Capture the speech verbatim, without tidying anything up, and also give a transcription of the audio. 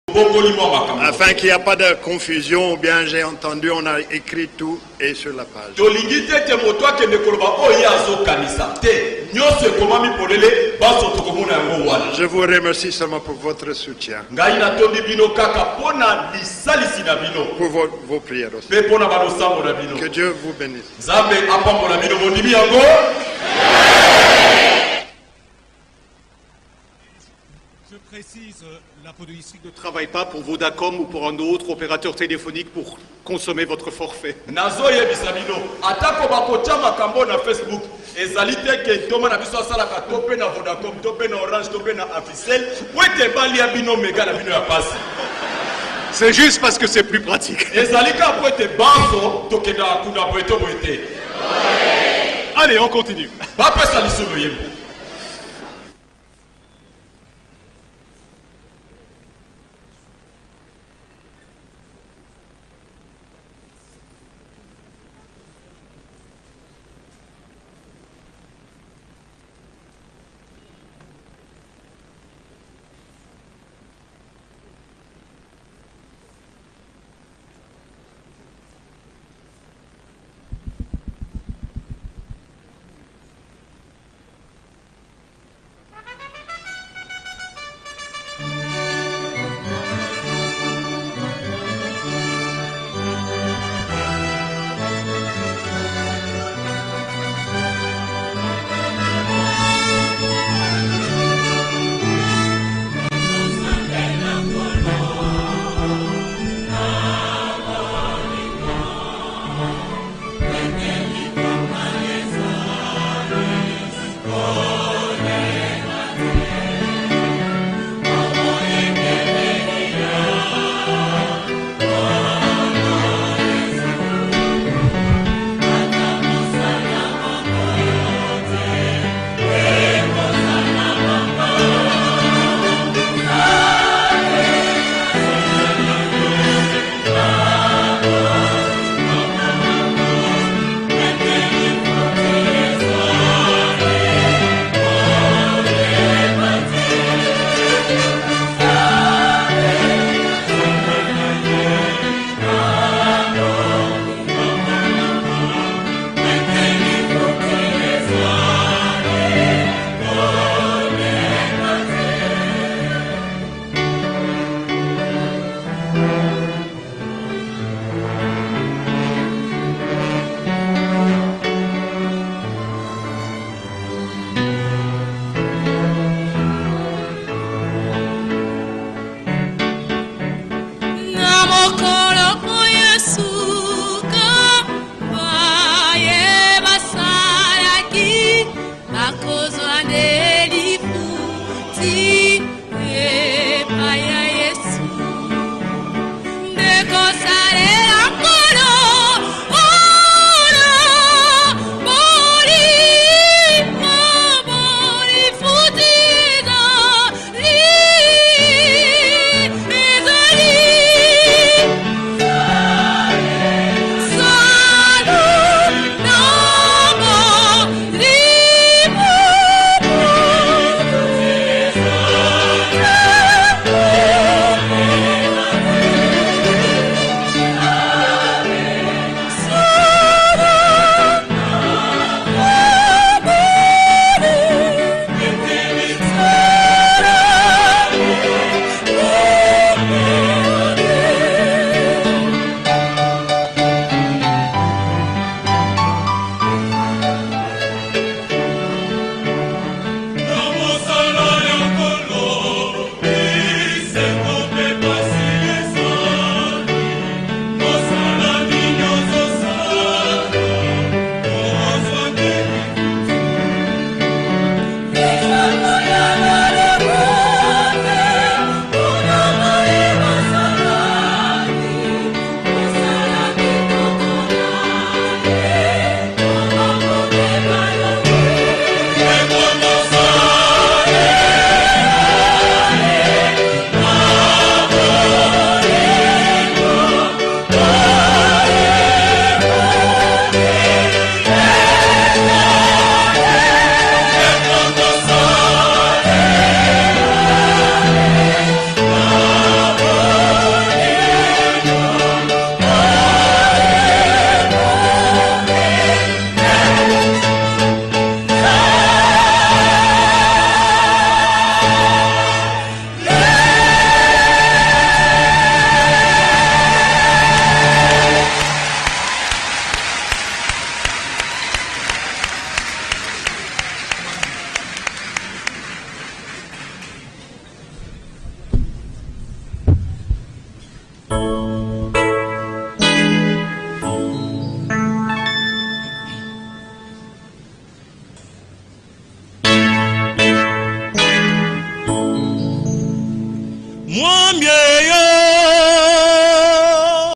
Afin qu'il n'y ait pas de confusion, ou bien j'ai entendu, on a écrit tout et sur la page. Je vous remercie seulement pour votre soutien. Pour vos, vos prières aussi. Que Dieu vous bénisse. Je précise, la Pododistrict ne travaille pas pour Vodacom ou pour un autre opérateur téléphonique pour consommer votre forfait. C'est juste parce que c'est plus pratique. Allez, on continue.